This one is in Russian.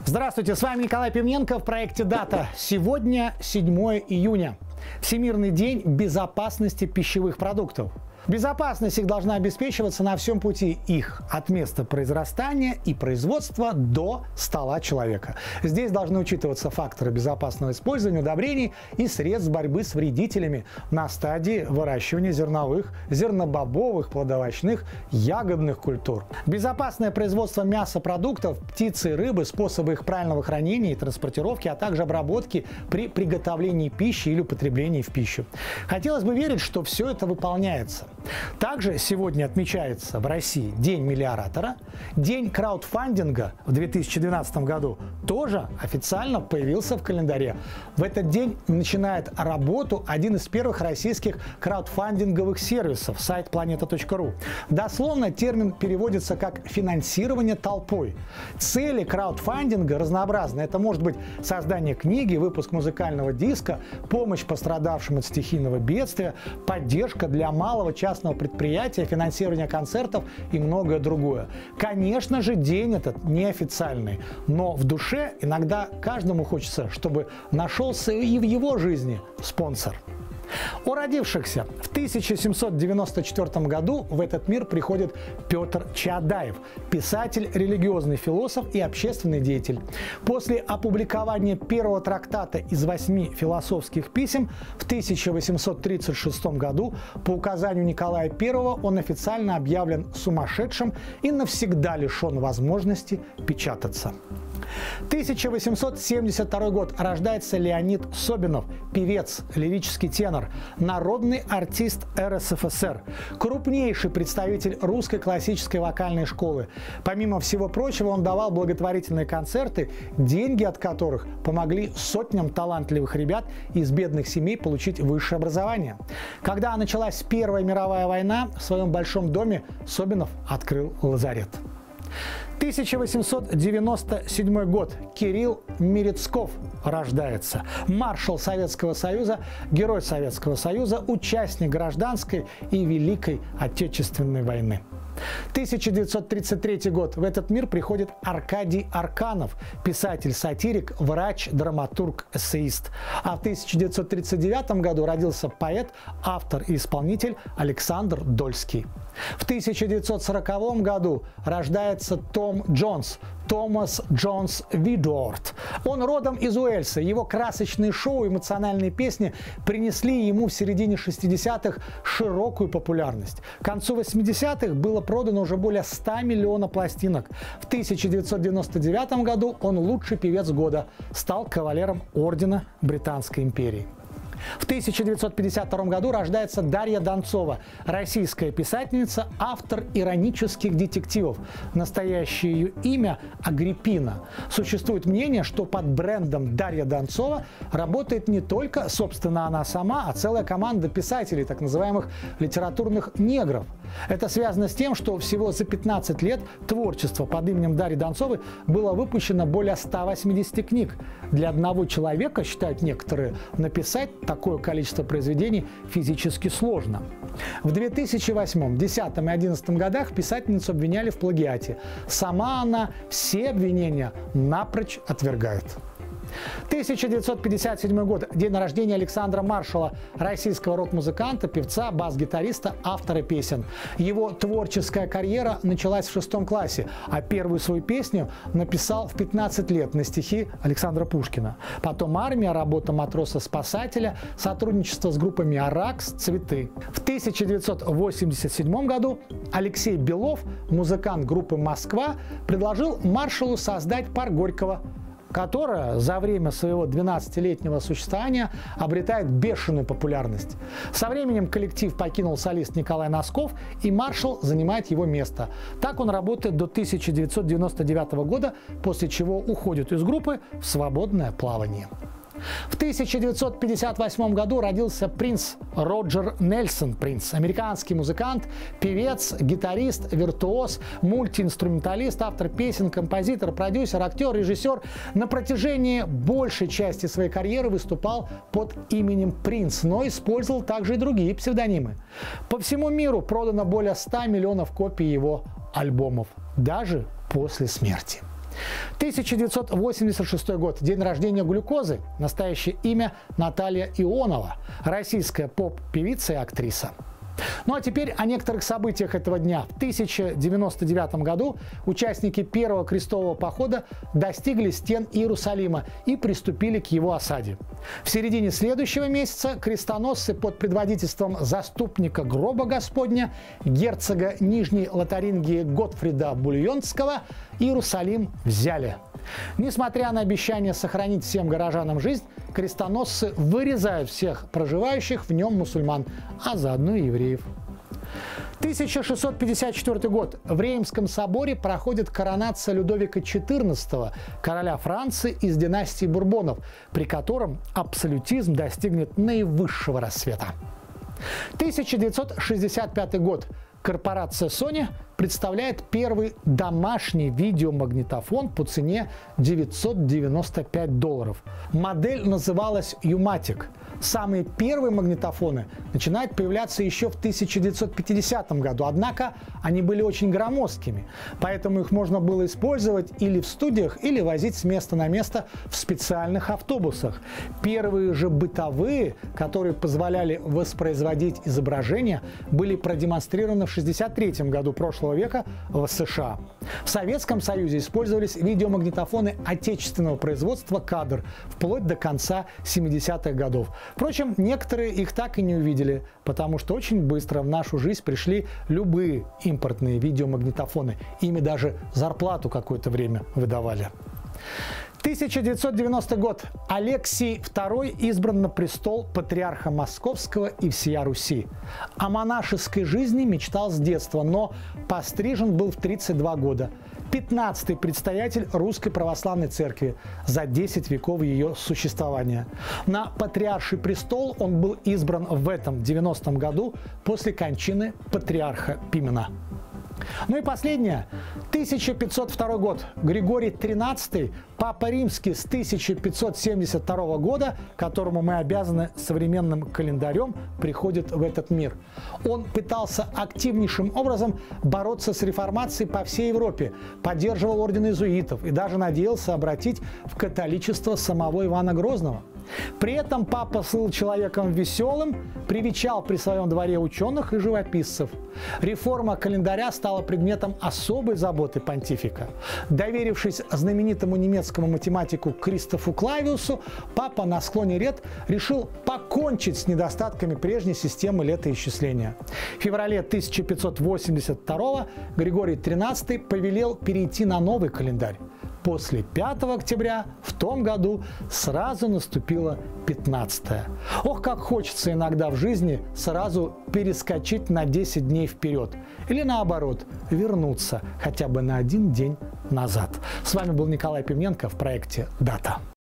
Здравствуйте, с вами Николай Пивненко в проекте «Дата». Сегодня 7 июня. Всемирный день безопасности пищевых продуктов. Безопасность их должна обеспечиваться на всем пути их от места произрастания и производства до стола человека. Здесь должны учитываться факторы безопасного использования удобрений и средств борьбы с вредителями на стадии выращивания зерновых, зернобобовых, плодоовощных, ягодных культур. Безопасное производство мясопродуктов, птицы и рыбы, способы их правильного хранения и транспортировки, а также обработки при приготовлении пищи или употреблении в пищу. Хотелось бы верить, что все это выполняется. Также сегодня отмечается в России День мелиоратора. День краудфандинга в 2012 году тоже официально появился в календаре. В этот день начинает работу один из первых российских краудфандинговых сервисов – сайт planeta.ru. Дословно термин переводится как «финансирование толпой». Цели краудфандинга разнообразны. Это может быть создание книги, выпуск музыкального диска, помощь пострадавшим от стихийного бедствия, поддержка для малого частного предприятия, финансирование концертов и многое другое. Конечно же, день этот неофициальный, но в душе иногда каждому хочется, чтобы нашелся и в его жизни спонсор. О родившихся. В 1794 году в этот мир приходит Петр Чаадаев, писатель, религиозный философ и общественный деятель. После опубликования первого трактата из 8 философских писем в 1836 году по указанию Николая I он официально объявлен сумасшедшим и навсегда лишен возможности печататься. 1872 год. Рождается Леонид Собинов, певец, лирический тенор, народный артист РСФСР, крупнейший представитель русской классической вокальной школы. Помимо всего прочего, он давал благотворительные концерты, деньги от которых помогли сотням талантливых ребят из бедных семей получить высшее образование. Когда началась Первая мировая война, в своем большом доме Собинов открыл лазарет. 1897 год. Кирилл Мерецков рождается. Маршал Советского Союза, герой Советского Союза, участник Гражданской и Великой Отечественной войны. 1933 год. В этот мир приходит Аркадий Арканов, писатель-сатирик, врач, драматург, эссеист. А в 1939 году родился поэт, автор и исполнитель Александр Дольский. В 1940 году рождается Том Джонс, Томас Джонс Видуорт. Он родом из Уэльса. Его красочные шоу, эмоциональные песни принесли ему в середине 60-х широкую популярность. К концу 80-х было продано уже более 100 миллионов пластинок. В 1999 году он лучший певец года, стал кавалером ордена Британской империи. В 1952 году рождается Дарья Донцова, российская писательница, автор иронических детективов. Настоящее ее имя – Агриппина. Существует мнение, что под брендом Дарья Донцова работает не только, собственно, она сама, а целая команда писателей, так называемых литературных негров. Это связано с тем, что всего за 15 лет творчества под именем Дарьи Донцовой было выпущено более 180 книг. Для одного человека, считают некоторые, написать такое количество произведений физически сложно. В 2008, 2010 и 2011 годах писательницу обвиняли в плагиате. Сама она все обвинения напрочь отвергает. 1957 год. День рождения Александра Маршала, российского рок-музыканта, певца, бас-гитариста, автора песен. Его творческая карьера началась в 6 классе, а первую свою песню написал в 15 лет на стихи Александра Пушкина. Потом армия, работа матроса-спасателя, сотрудничество с группами «Аракс», «Цветы». В 1987 году Алексей Белов, музыкант группы «Москва», предложил Маршалу создать «Парк Горького», которая за время своего 12-летнего существования обретает бешеную популярность. Со временем коллектив покинул солист Николай Носков, и Маршал занимает его место. Так он работает до 1999 года, после чего уходит из группы в свободное плавание. В 1958 году родился принц Роджер Нельсон Принц, американский музыкант, певец, гитарист, виртуоз, мультиинструменталист, автор песен, композитор, продюсер, актер, режиссер. На протяжении большей части своей карьеры выступал под именем Принц, но использовал также и другие псевдонимы. По всему миру продано более 100 миллионов копий его альбомов, даже после смерти. 1986 год. День рождения глюкозы. Настоящее имя Наталья Ионова. Российская поп-певица и актриса. Ну а теперь о некоторых событиях этого дня. В 1099 году участники первого крестового похода достигли стен Иерусалима и приступили к его осаде. В середине следующего месяца крестоносцы под предводительством заступника гроба Господня, герцога Нижней Лотарингии Готфрида Бульонского, Иерусалим взяли. Несмотря на обещание сохранить всем горожанам жизнь, крестоносцы вырезают всех проживающих в нем мусульман, а заодно и евреев. 1654 год. В Реймском соборе проходит коронация Людовика XIV, короля Франции из династии Бурбонов, при котором абсолютизм достигнет наивысшего расцвета. 1965 год. Корпорация Sony представляет первый домашний видеомагнитофон по цене $995. Модель называлась Umatic. Самые первые магнитофоны начинают появляться еще в 1950 году, однако они были очень громоздкими, поэтому их можно было использовать или в студиях, или возить с места на место в специальных автобусах. Первые же бытовые, которые позволяли воспроизводить изображения, были продемонстрированы в 1963 году прошлого века в США. В Советском Союзе использовались видеомагнитофоны отечественного производства «Кадр» вплоть до конца 70-х годов. Впрочем, некоторые их так и не увидели, потому что очень быстро в нашу жизнь пришли любые импортные видеомагнитофоны. Ими даже зарплату какое-то время выдавали. 1990 год. Алексий II избран на престол патриарха Московского и всея Руси. О монашеской жизни мечтал с детства, но пострижен был в 32 года. 15-й предстоятель Русской Православной Церкви за 10 веков ее существования. На патриарший престол он был избран в этом 90-м году после кончины патриарха Пимена. Ну и последнее. 1502 год. Григорий XIII, Папа Римский с 1572 года, которому мы обязаны современным календарем, приходит в этот мир. Он пытался активнейшим образом бороться с реформацией по всей Европе, поддерживал орден иезуитов и даже надеялся обратить в католичество самого Ивана Грозного. При этом папа был человеком веселым, привечал при своем дворе ученых и живописцев. Реформа календаря стала предметом особой заботы понтифика. Доверившись знаменитому немецкому математику Кристофу Клавиусу, папа на склоне лет решил покончить с недостатками прежней системы летоисчисления. В феврале 1582 Григорий XIII повелел перейти на новый календарь. После 5 октября в том году сразу наступило 15-е. Ох, как хочется иногда в жизни сразу перескочить на 10 дней вперед. Или наоборот, вернуться хотя бы на один день назад. С вами был Николай Пивненко в проекте «Дата».